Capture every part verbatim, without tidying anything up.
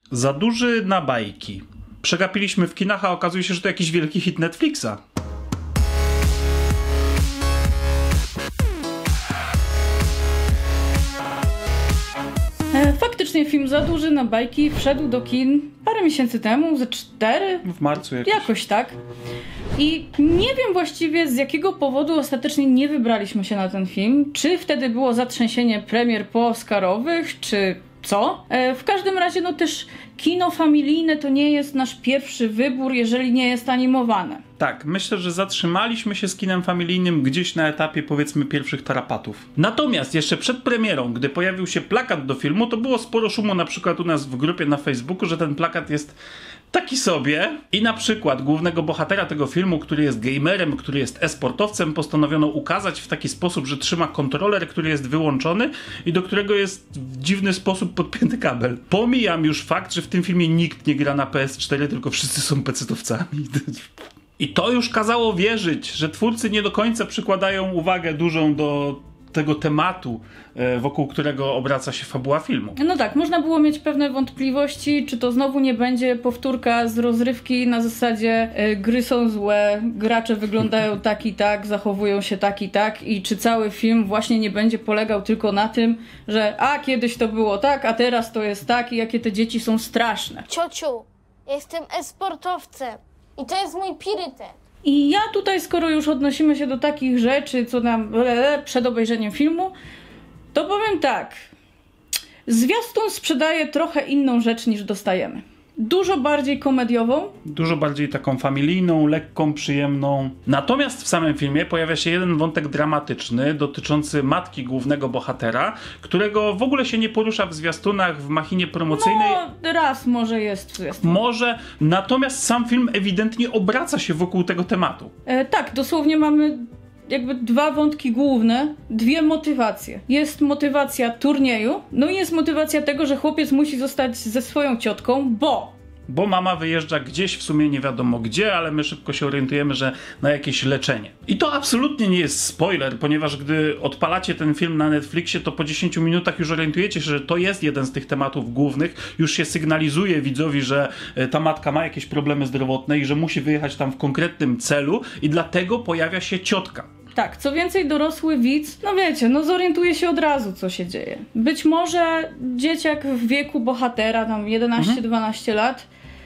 Za duży na bajki. Przegapiliśmy w kinach, a okazuje się, że to jakiś wielki hit Netflixa. Faktycznie film Za duży na bajki wszedł do kin parę miesięcy temu, ze cztery? W marcu jakoś. Jakoś tak. I nie wiem właściwie z jakiego powodu ostatecznie nie wybraliśmy się na ten film. Czy wtedy było zatrzęsienie premier po-oscarowych, czy co? E, w każdym razie no też kino familijne to nie jest nasz pierwszy wybór, jeżeli nie jest animowane. Tak, myślę, że zatrzymaliśmy się z kinem familijnym gdzieś na etapie, powiedzmy, pierwszych tarapatów. Natomiast jeszcze przed premierą, gdy pojawił się plakat do filmu, to było sporo szumu na przykład u nas w grupie na Facebooku, że ten plakat jest taki sobie i na przykład głównego bohatera tego filmu, który jest gamerem, który jest e-sportowcem, postanowiono ukazać w taki sposób, że trzyma kontroler, który jest wyłączony i do którego jest w dziwny sposób podpięty kabel. Pomijam już fakt, że w tym filmie nikt nie gra na P S cztery, tylko wszyscy są pecetowcami. I to już kazało wierzyć, że twórcy nie do końca przykładają uwagę dużą do tego tematu, wokół którego obraca się fabuła filmu. No tak, można było mieć pewne wątpliwości, czy to znowu nie będzie powtórka z rozrywki na zasadzie y, gry są złe, gracze wyglądają tak i tak, zachowują się tak i tak i czy cały film właśnie nie będzie polegał tylko na tym, że a kiedyś to było tak, a teraz to jest tak i jakie te dzieci są straszne. Ciociu, jestem e-sportowcem i to jest mój priorytet. I ja tutaj, skoro już odnosimy się do takich rzeczy, co nam przed obejrzeniem filmu, to powiem tak. Zwiastun sprzedaje trochę inną rzecz niż dostajemy. Dużo bardziej komediową. Dużo bardziej taką familijną, lekką, przyjemną. Natomiast w samym filmie pojawia się jeden wątek dramatyczny dotyczący matki głównego bohatera, którego w ogóle się nie porusza w zwiastunach, w machinie promocyjnej. No, raz może jest w zwiastunie. Może, natomiast sam film ewidentnie obraca się wokół tego tematu. E, tak, dosłownie mamy jakby dwa wątki główne, dwie motywacje. Jest motywacja turnieju, no i jest motywacja tego, że chłopiec musi zostać ze swoją ciotką, bo... Bo mama wyjeżdża gdzieś, w sumie nie wiadomo gdzie, ale my szybko się orientujemy, że na jakieś leczenie. I to absolutnie nie jest spoiler, ponieważ gdy odpalacie ten film na Netflixie, to po dziesięciu minutach już orientujecie się, że to jest jeden z tych tematów głównych. Już się sygnalizuje widzowi, że ta matka ma jakieś problemy zdrowotne i że musi wyjechać tam w konkretnym celu i dlatego pojawia się ciotka. Tak, co więcej, dorosły widz, no wiecie, no zorientuje się od razu, co się dzieje. Być może dzieciak w wieku bohatera, tam jedenaście dwanaście lat,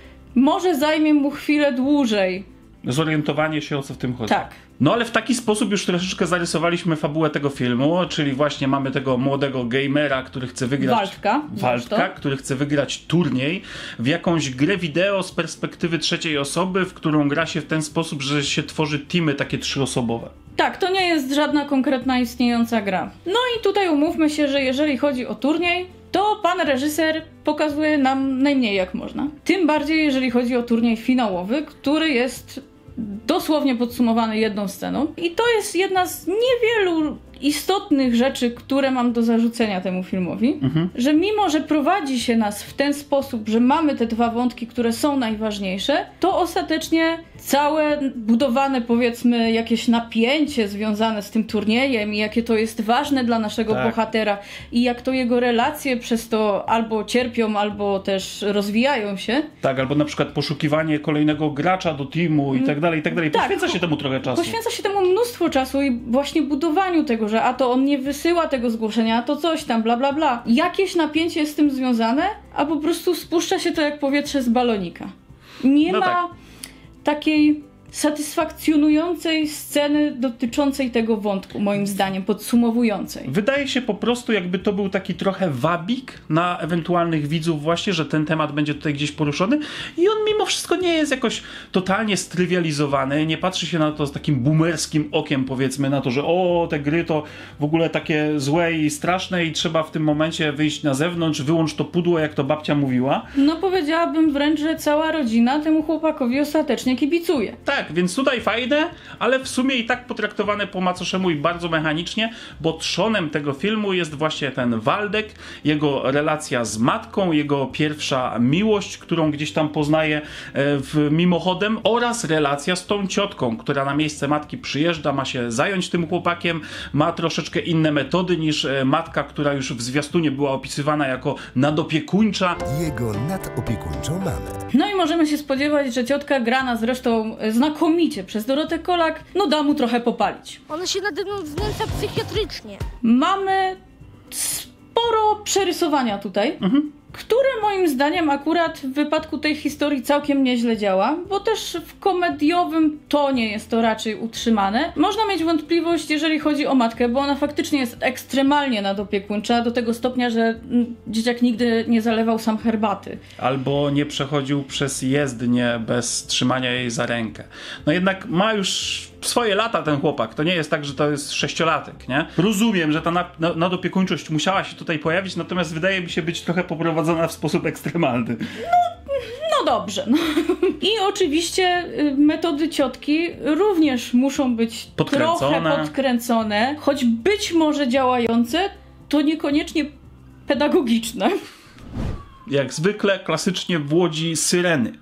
może zajmie mu chwilę dłużej. Zorientowanie się, o co w tym chodzi. Tak. No ale w taki sposób już troszeczkę zarysowaliśmy fabułę tego filmu, czyli właśnie mamy tego młodego gamera, który chce wygrać... Waldka. Waldka, który chce wygrać turniej w jakąś grę wideo z perspektywy trzeciej osoby, w którą gra się w ten sposób, że się tworzy teamy takie trzyosobowe. Tak, to nie jest żadna konkretna istniejąca gra. No i tutaj umówmy się, że jeżeli chodzi o turniej, to pan reżyser pokazuje nam najmniej jak można. Tym bardziej, jeżeli chodzi o turniej finałowy, który jest dosłownie podsumowany jedną sceną. I to jest jedna z niewielu istotnych rzeczy, które mam do zarzucenia temu filmowi, mhm. że mimo, że prowadzi się nas w ten sposób, że mamy te dwa wątki, które są najważniejsze, to ostatecznie całe budowane, powiedzmy, jakieś napięcie związane z tym turniejem i jakie to jest ważne dla naszego tak. bohatera i jak to jego relacje przez to albo cierpią, albo też rozwijają się. Tak, albo na przykład poszukiwanie kolejnego gracza do teamu i tak dalej, i tak dalej. Poświęca tak, się temu trochę czasu. Poświęca się temu mnóstwo czasu i właśnie budowaniu tego, że a to on nie wysyła tego zgłoszenia, a to coś tam, bla, bla, bla. Jakieś napięcie jest z tym związane, a po prostu spuszcza się to jak powietrze z balonika. Nie no ma tak. takiej satysfakcjonującej sceny dotyczącej tego wątku, moim zdaniem, podsumowującej. Wydaje się po prostu, jakby to był taki trochę wabik na ewentualnych widzów właśnie, że ten temat będzie tutaj gdzieś poruszony i on mimo wszystko nie jest jakoś totalnie strywializowany, nie patrzy się na to z takim boomerskim okiem, powiedzmy, na to, że o, te gry to w ogóle takie złe i straszne i trzeba w tym momencie wyjść na zewnątrz, wyłącz to pudło, jak to babcia mówiła. No powiedziałabym wręcz, że cała rodzina temu chłopakowi ostatecznie kibicuje. Tak. Tak, więc tutaj fajne, ale w sumie i tak potraktowane po macoszemu i bardzo mechanicznie, bo trzonem tego filmu jest właśnie ten Waldek, jego relacja z matką, jego pierwsza miłość, którą gdzieś tam poznaje w mimochodem oraz relacja z tą ciotką, która na miejsce matki przyjeżdża, ma się zająć tym chłopakiem, ma troszeczkę inne metody niż matka, która już w zwiastunie była opisywana jako nadopiekuńcza. Jego nadopiekuńczą mamę. No i możemy się spodziewać, że ciotka grana zresztą znakomicie przez Dorotę Kolak, no da mu trochę popalić. Ona się nade mną znęca psychiatrycznie. Mamy sporo przerysowania tutaj, mhm. które moim zdaniem akurat w wypadku tej historii całkiem nieźle działa, bo też w komediowym tonie jest to raczej utrzymane. Można mieć wątpliwość, jeżeli chodzi o matkę, bo ona faktycznie jest ekstremalnie nadopiekuńcza, do tego stopnia, że mm, dzieciak nigdy nie zalewał sam herbaty. Albo nie przechodził przez jezdnię bez trzymania jej za rękę. No jednak ma już swoje lata ten chłopak, to nie jest tak, że to jest sześciolatek, nie? Rozumiem, że ta na, na, nadopiekuńczość musiała się tutaj pojawić, natomiast wydaje mi się być trochę poprowadzona w sposób ekstremalny. No, no dobrze. No. I oczywiście metody ciotki również muszą być podkręcone. trochę podkręcone, choć być może działające, to niekoniecznie pedagogiczne. Jak zwykle, klasycznie w Łodzi syreny.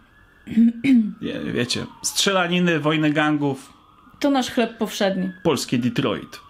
Wie, wiecie, strzelaniny, wojny gangów. To nasz chleb powszedni. Polskie Detroit.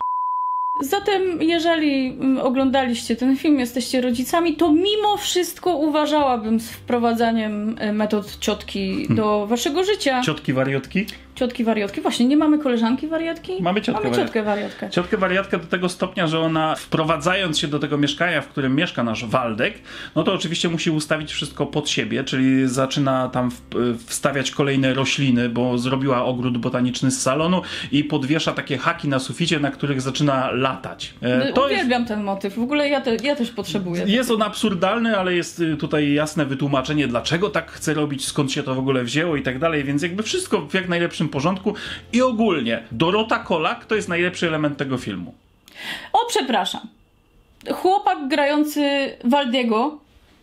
Zatem, jeżeli oglądaliście ten film, jesteście rodzicami, to mimo wszystko uważałabym z wprowadzaniem metod ciotki hmm. do waszego życia. Ciotki wariotki? Ciotki wariotki. Właśnie, nie mamy koleżanki wariatki? Mamy ciotkę, mamy ciotkę wariatkę. Ciotkę wariatkę do tego stopnia, że ona wprowadzając się do tego mieszkania, w którym mieszka nasz Waldek, no to oczywiście musi ustawić wszystko pod siebie, czyli zaczyna tam wstawiać kolejne rośliny, bo zrobiła ogród botaniczny z salonu i podwiesza takie haki na suficie, na których zaczyna latać. E, to Uwielbiam jest... ten motyw. W ogóle ja, te, ja też potrzebuję. Jest on absurdalny, ale jest tutaj jasne wytłumaczenie, dlaczego tak chce robić, skąd się to w ogóle wzięło i tak dalej, więc jakby wszystko w jak najlepszym porządku i ogólnie Dorota Kolak to jest najlepszy element tego filmu. O, przepraszam. Chłopak grający Waldiego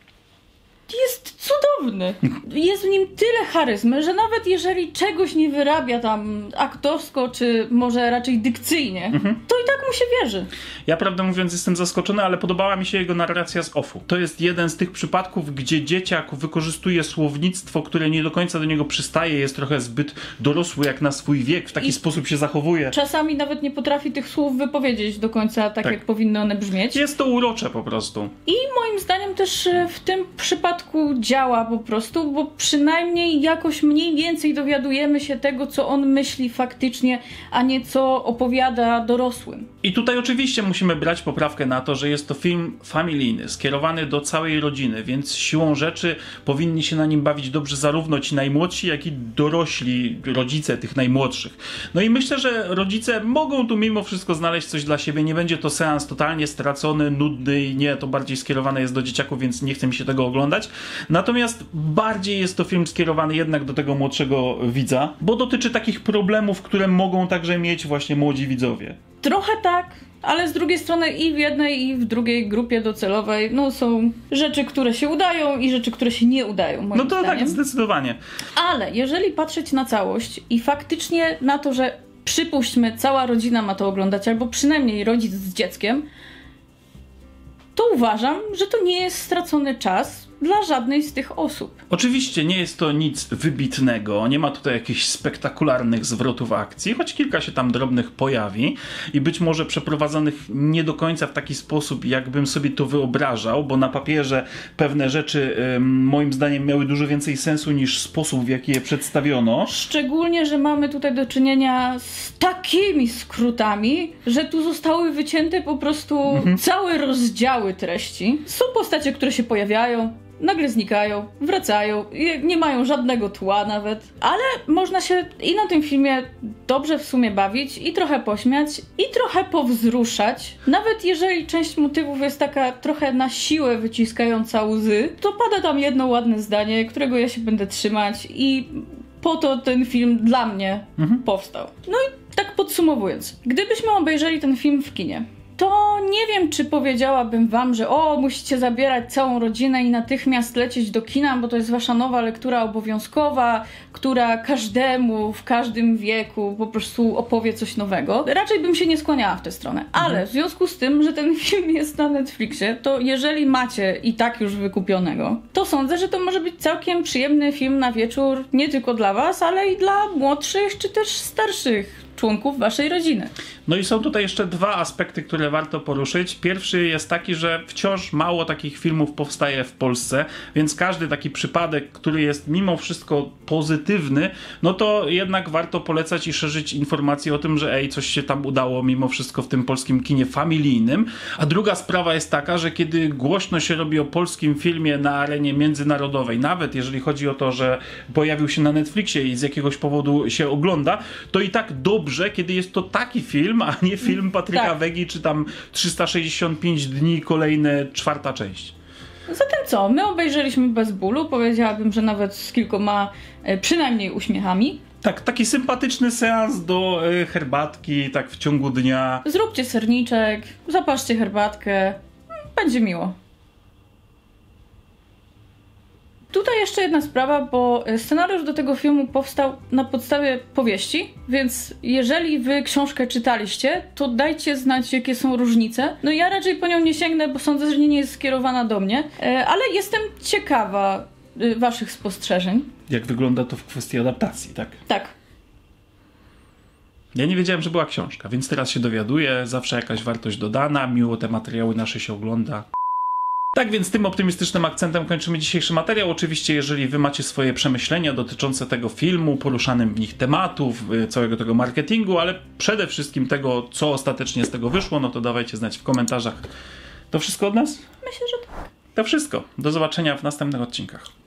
jest cudowny. Jest w nim tyle charyzmy, że nawet jeżeli czegoś nie wyrabia tam aktorsko, czy może raczej dykcyjnie, mhm. to i tak mu się wierzy. Ja prawdę mówiąc jestem zaskoczony, ale podobała mi się jego narracja z offu. To jest jeden z tych przypadków, gdzie dzieciak wykorzystuje słownictwo, które nie do końca do niego przystaje, jest trochę zbyt dorosły jak na swój wiek, w taki I sposób się zachowuje. Czasami nawet nie potrafi tych słów wypowiedzieć do końca tak, tak, jak powinny one brzmieć. Jest to urocze po prostu. I moim zdaniem też w tym przypadku działa po prostu, bo przynajmniej jakoś mniej więcej dowiadujemy się tego, co on myśli faktycznie, a nie co opowiada dorosłym. I tutaj oczywiście musimy brać poprawkę na to, że jest to film familijny, skierowany do całej rodziny, więc siłą rzeczy powinni się na nim bawić dobrze zarówno ci najmłodsi, jak i dorośli rodzice tych najmłodszych. No i myślę, że rodzice mogą tu mimo wszystko znaleźć coś dla siebie, nie będzie to seans totalnie stracony, nudny i nie, to bardziej skierowane jest do dzieciaków, więc nie chce mi się tego oglądać. Natomiast bardziej jest to film skierowany jednak do tego młodszego widza, bo dotyczy takich problemów, które mogą także mieć właśnie młodzi widzowie. Trochę tak, ale z drugiej strony i w jednej, i w drugiej grupie docelowej no są rzeczy, które się udają i rzeczy, które się nie udają, moim No to zdaniem. tak, zdecydowanie. Ale jeżeli patrzeć na całość i faktycznie na to, że przypuśćmy, cała rodzina ma to oglądać, albo przynajmniej rodzic z dzieckiem, to uważam, że to nie jest stracony czas dla żadnej z tych osób. Oczywiście nie jest to nic wybitnego, nie ma tutaj jakichś spektakularnych zwrotów akcji, choć kilka się tam drobnych pojawi i być może przeprowadzonych nie do końca w taki sposób, jakbym sobie to wyobrażał, bo na papierze pewne rzeczy ym, moim zdaniem miały dużo więcej sensu niż sposób, w jaki je przedstawiono. Szczególnie, że mamy tutaj do czynienia z takimi skrótami, że tu zostały wycięte po prostu mhm. całe rozdziały treści. Są postacie, które się pojawiają, nagle znikają, wracają, nie mają żadnego tła nawet, ale można się i na tym filmie dobrze w sumie bawić i trochę pośmiać i trochę powzruszać. Nawet jeżeli część motywów jest taka trochę na siłę wyciskająca łzy, to pada tam jedno ładne zdanie, którego ja się będę trzymać i po to ten film dla mnie mhm. powstał. No i tak podsumowując, gdybyśmy obejrzeli ten film w kinie, to nie wiem, czy powiedziałabym wam, że o, musicie zabierać całą rodzinę i natychmiast lecieć do kina, bo to jest wasza nowa lektura obowiązkowa, która każdemu w każdym wieku po prostu opowie coś nowego. Raczej bym się nie skłaniała w tę stronę. Ale mhm. w związku z tym, że ten film jest na Netflixie, to jeżeli macie i tak już wykupionego, to sądzę, że to może być całkiem przyjemny film na wieczór, nie tylko dla was, ale i dla młodszych czy też starszych członków waszej rodziny. No i są tutaj jeszcze dwa aspekty, które warto poruszyć. Pierwszy jest taki, że wciąż mało takich filmów powstaje w Polsce, więc każdy taki przypadek, który jest mimo wszystko pozytywny, no to jednak warto polecać i szerzyć informacje o tym, że ej, coś się tam udało mimo wszystko w tym polskim kinie familijnym. A druga sprawa jest taka, że kiedy głośno się robi o polskim filmie na arenie międzynarodowej, nawet jeżeli chodzi o to, że pojawił się na Netflixie i z jakiegoś powodu się ogląda, to i tak dobrze, kiedy jest to taki film, a nie film Patryka tak. Wegi, czy tam trzysta sześćdziesiąt pięć dni, kolejne czwarta część. Zatem co? My obejrzeliśmy bez bólu, powiedziałabym, że nawet z kilkoma e, przynajmniej uśmiechami. Tak, taki sympatyczny seans do y, herbatki, tak w ciągu dnia. Zróbcie serniczek, zapaszcie herbatkę, będzie miło. Tutaj jeszcze jedna sprawa, bo scenariusz do tego filmu powstał na podstawie powieści, więc jeżeli wy książkę czytaliście, to dajcie znać, jakie są różnice. No ja raczej po nią nie sięgnę, bo sądzę, że nie jest skierowana do mnie, ale jestem ciekawa waszych spostrzeżeń. Jak wygląda to w kwestii adaptacji, tak? Tak. Ja nie wiedziałem, że była książka, więc teraz się dowiaduję, zawsze jakaś wartość dodana, miło te materiały nasze się ogląda. Tak więc tym optymistycznym akcentem kończymy dzisiejszy materiał. Oczywiście jeżeli wy macie swoje przemyślenia dotyczące tego filmu, poruszanym w nich tematów, całego tego marketingu, ale przede wszystkim tego, co ostatecznie z tego wyszło, no to dawajcie znać w komentarzach. To wszystko od nas? Myślę, że tak. To wszystko. Do zobaczenia w następnych odcinkach.